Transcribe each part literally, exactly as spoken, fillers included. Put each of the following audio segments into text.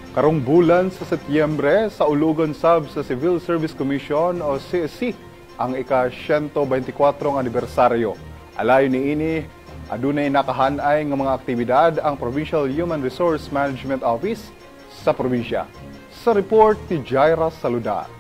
Karong bulan sa Setyembre, sa Ulugon Sub sa Civil Service Commission o C S C ang ika-one twenty-four anibersaryo. Alayo ni ini, adunay nakahanay ng mga aktibidad ang Provincial Human Resource Management Office sa probinsya. Sa report ni Jaira Saludar.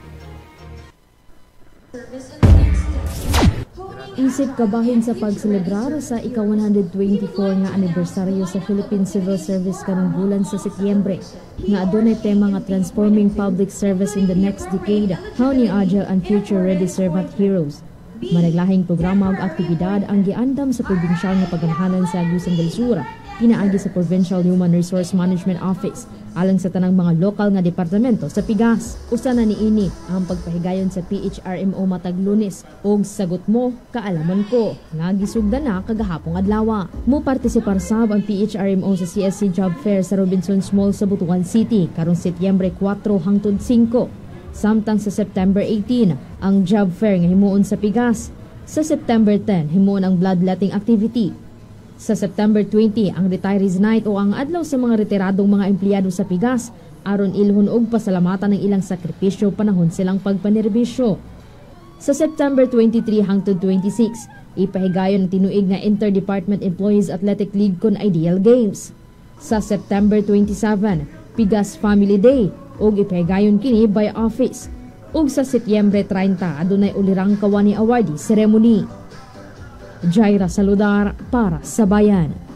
Isip kabahin sa pagselebrar sa ika one twenty-four nga anibersaryo sa Philippine Civil Service karong bulan sa Setyembre nga adunay tema nga Transforming Public Service in the Next Decade, How ni Agile and Future Ready Servant Heroes. Managlahing programa ug aktibidad ang giandam sa probinsyal nga pagamhanan sa Agusan del Sur, pinaagi sa Provincial Human Resource Management Office alang sa tanang mga lokal nga departamento sa P G A S. Usa na niini ang pagpahigayon sa P H R M O matag Lunes og sagot mo kaalaman ko nga gisugdan na kagahapong adlaw. Mo partisipar sab ang P H R M O sa C S C Job Fair sa Robinsons Mall sa Butuan City karong Setyembre four hangtod five. Samtang sa September eighteen ang job fair nga himuon sa P G A S. Sa September ten himuon ang bloodletting activity. Sa September twenty ang Retirees Night o ang adlaw sa mga retiradong mga empleyado sa P G A S aron ilhon og pasalamatan ng ilang sakripisyo panahon silang pagpanerbisyo. Sa September twenty-three hangtod twenty-six ipahigayon ang tinuig nga Interdepartment Employees Athletic League kon Ideal Games. Sa September twenty-seven P G A S Family Day ug ipahigayon kini by office. Ug sa Setyembre thirty adunay ulirang kawani awardee ceremony. Jaira Saludar para sa Bayan.